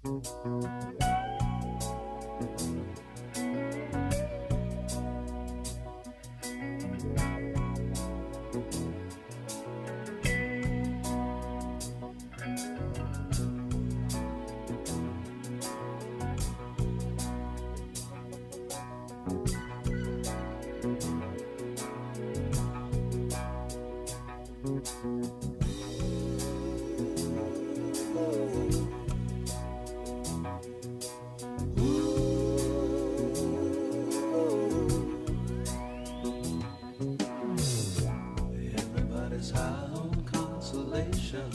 Everybody's high on consolation.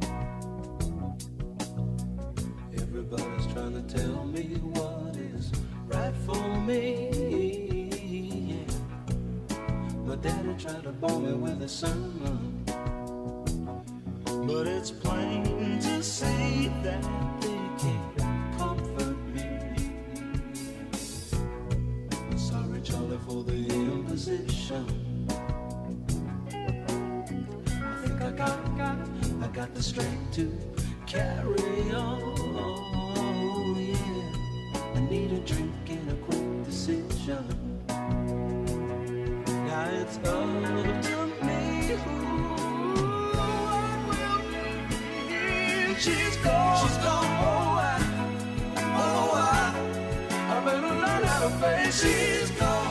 Everybody's trying to tell me what is right for me. Yeah. My daddy tried to bore me with a sermon, but it's plain to see that they can't comfort me. Sorry, Charlie, for the imposition. I got the strength to carry on, yeah. I need a drink and a quick decision. Now it's up to me who I will be. She's gone, I better learn how to face. She's gone,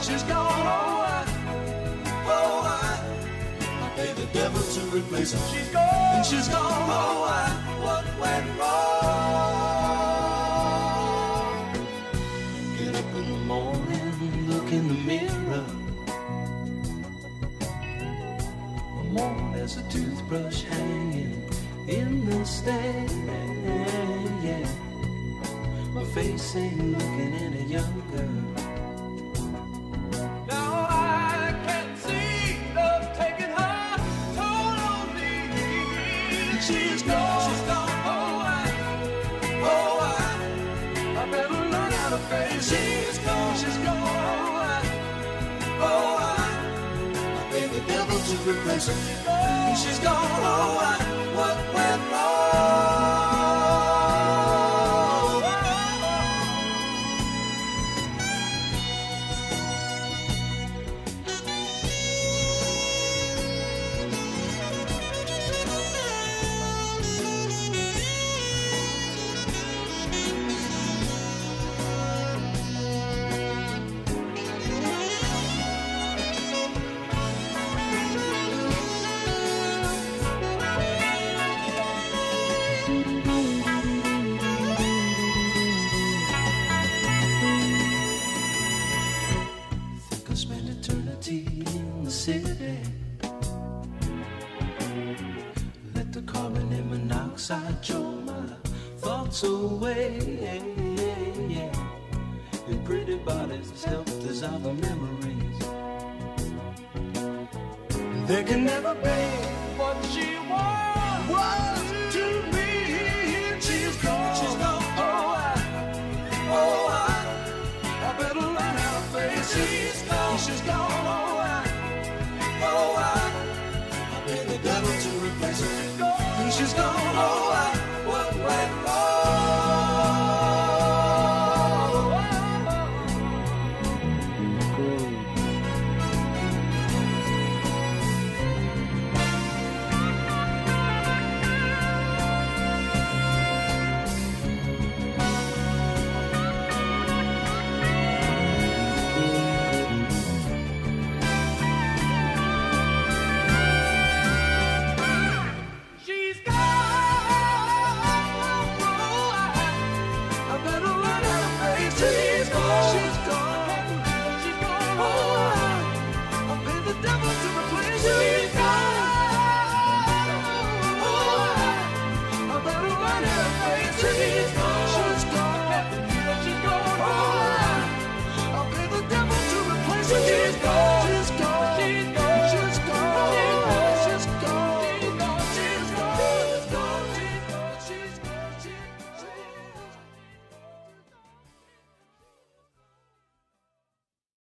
pay the devil to replace her. She's gone, and she's gone. Oh, what went wrong? Get up in the morning, look in the mirror. Mom, there's a toothbrush hanging in the stand. Yeah, my face ain't looking any younger. She's gone, I better learn how to face. She's gone, I pay the devil to replace her. She's gone, what went wrong? Spend eternity in the city. Let the carbon and monoxide choke my thoughts away. Your pretty bodies help dissolve the memories. There can never be what she was to be. She's gone, I better learn how to face it. She's gone, I pay the devil to replace her. She's gone,